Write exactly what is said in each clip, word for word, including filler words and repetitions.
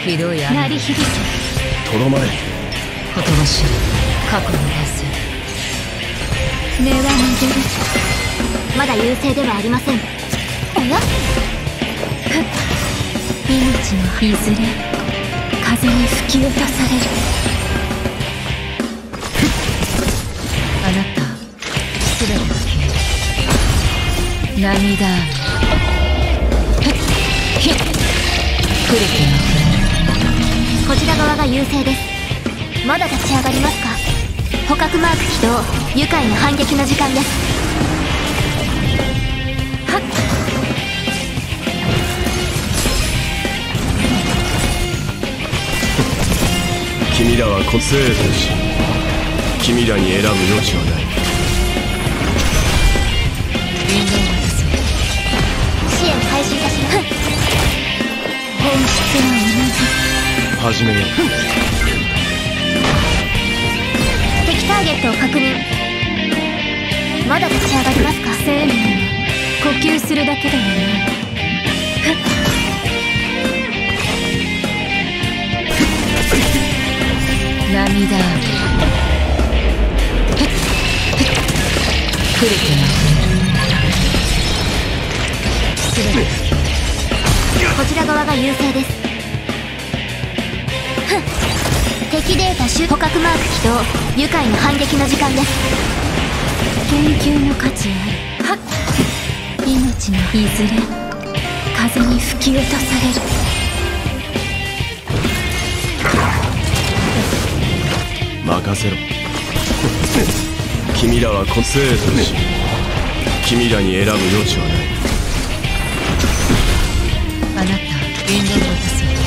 ひどい雨鳴り響け。 とどまれ。 ほとばしる過去の連戦。根は逃げる。 まだ優勢ではありません。おや？ 命のいずれ風に吹き落とされる。あなたすべてが消える。涙雨ひっ来る気が降る。 こちら側が優勢です。まだ立ち上がりますか？捕獲マーク起動。愉快な反撃の時間です。はっ君らは個性とし、君らに選ぶ余地はない。 人間はです。 支援開始いたします。 本質は同じ。 始めよう。 敵ターゲットを確認。まだ立ち上がりますか？ 生命は呼吸するだけではない。涙雨来る気がすべてこちら側が優勢です。ふん敵データ種捕獲マーク起動。愉快な反撃の時間です。 研究の価値ある。はっ命のいずれ風に吹き落とされる。 任せろ。君らは個性とし、君らに選ぶ余地はない。 あなた引導を渡そう。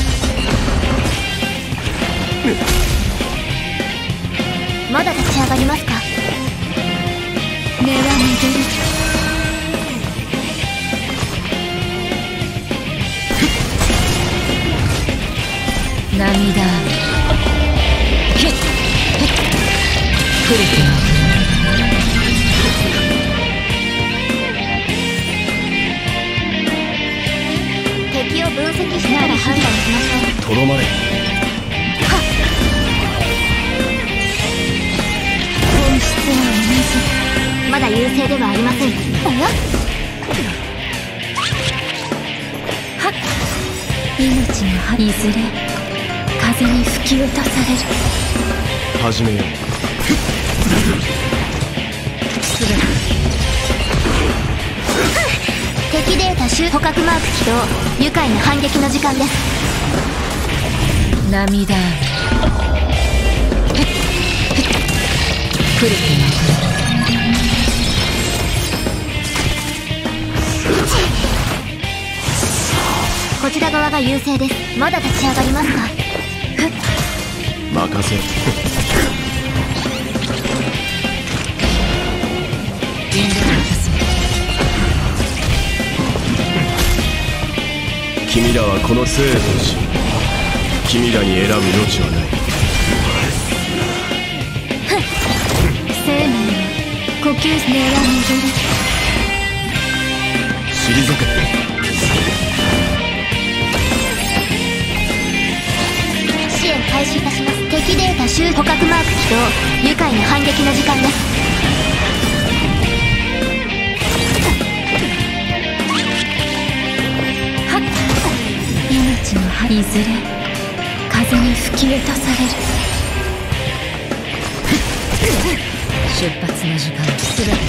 まだ立ち上がりますか？ 根は逃げる。涙雨ひっ来る気が降る。 敵を分析しながら判断しましょう。 とどまれ。 本質は同じ。 まだ優勢ではありません。おや？ はっ命のいずれ風に吹き落とされる。 始めよう。 すべて敵データ種捕獲マーク起動。愉快な反撃の時間です。 涙雨へっへっ来る気が降る。 こちら側が優勢です。まだ立ち上がりますか？ 任せろ。 引導を渡そう。 君らはこの生とし、君らに選ぶ余地はない。 生命は呼吸根は逃げる。 退け。 支援開始いたします。敵データ種捕獲マーク起動。愉快な反撃の時間です。 はっ命のいずれ風に吹き落とされる。出発の時間すべてが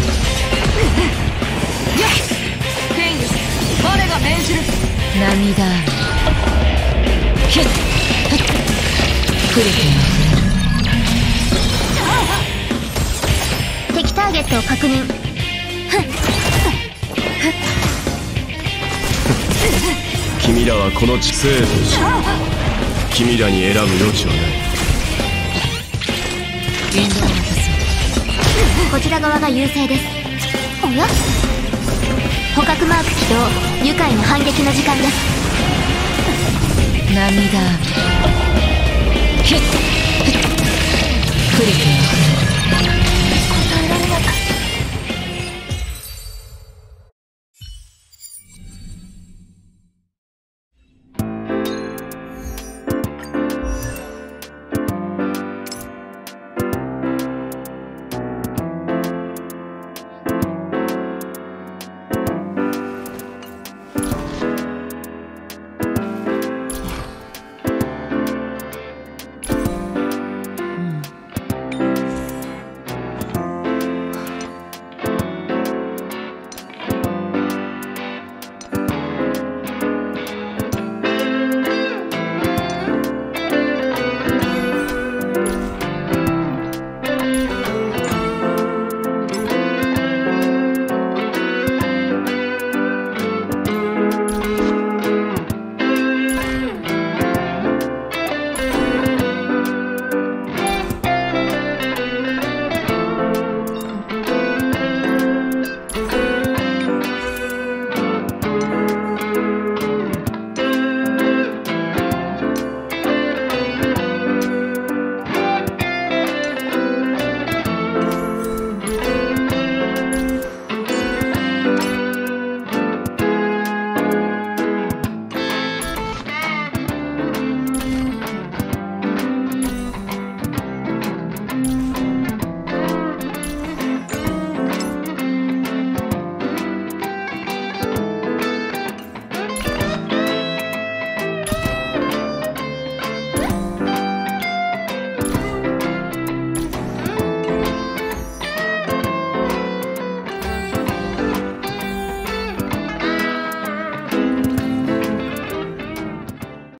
天義我が命じる。 涙雨ひっ来る気が敵ターゲットを確認。 君らはこの知性とし、君らに選ぶ余地はない。 引導を渡そう。 こちら側が優勢です。おや？捕獲マーク起動。愉快な反撃の時間です。 涙雨ひっ